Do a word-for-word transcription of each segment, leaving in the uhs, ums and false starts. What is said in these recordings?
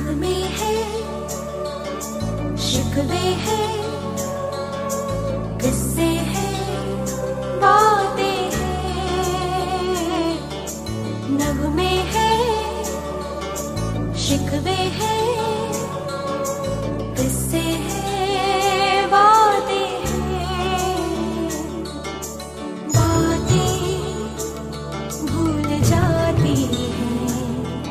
नगमे है, शिकवे है, किस्से हैं, बातें हैं। नगमे है, शिकवे है, किस्से हैं, बातें हैं। बातें भूल जाती हैं,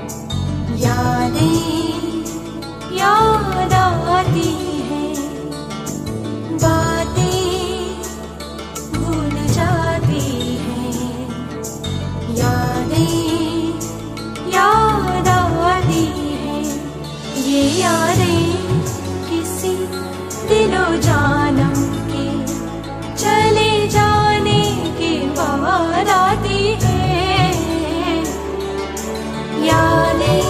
यादें याद आती हैं। बातें भूल जाती हैं, यादें याद आती हैं। ये यादें किसी दिलो जानम के चले जाने के बाद आती हैं। यादें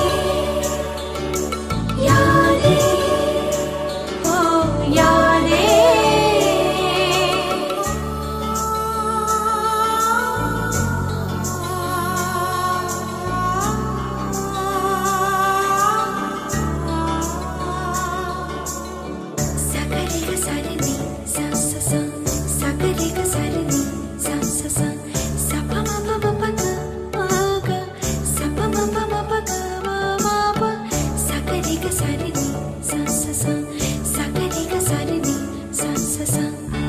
यादें ओ यादें। सागरे का सारे नी सा सा सा, सागरे का सारे नी सा सा सा, सा पा मा पा पा पा गा मा गा, सा पा मा पा पा पा गा मा मा पा। सागरे का सारे नी सा सा सा, सागरे का सारे नी सा सा सा।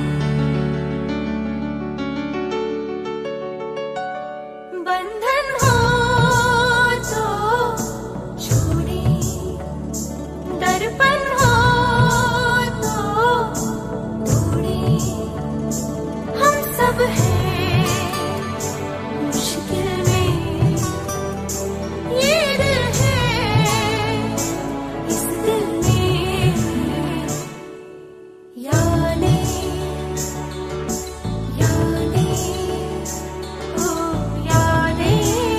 बंधन हो तो छोड़े, दर्पण हो तो तोड़े। हम सब हैं मुश्किल में, ये दिल है इस दिल में। यादें यादें ओ यादें।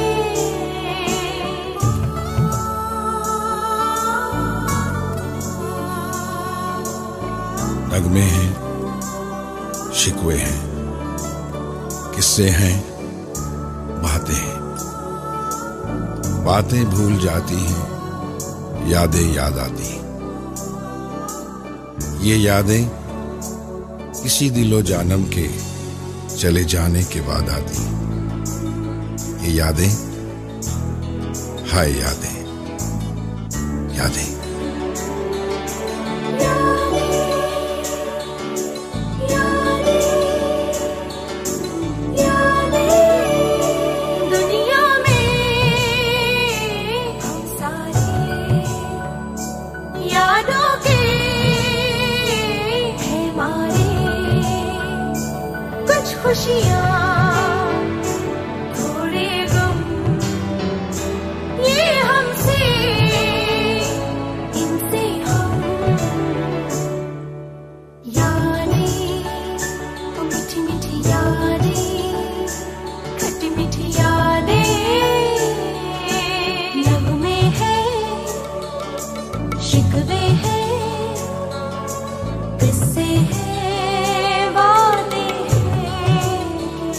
नगमे हैं, शिकवे हैं, किस्से हैं, बातें हैं। बातें भूल जाती हैं, यादें याद आती हैं। ये यादें किसी दिलो जानम के चले जाने के बाद आती हैं। ये यादें हाय यादें यादें। दुनिया में हम सारे यादों के हैं मारे। कुछ खुशियाँ थोड़े गम, ये हमसे इनसे हम। यादें वो मीठी मीठी यादें, खट्टी मीठी यादें। नगमे है, शिकवे है, किस्से हैं, बातें हैं।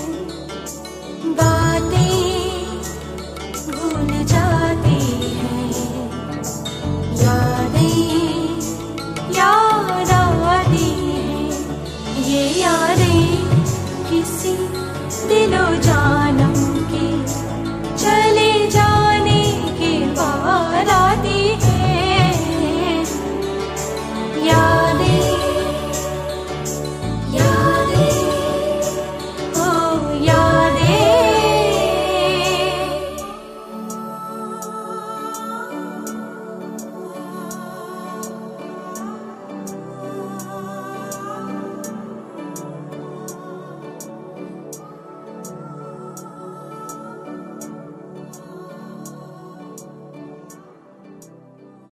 बातें भूल जाती हैं, यादें याद आती हैं। ये यादें किसी दिलो जान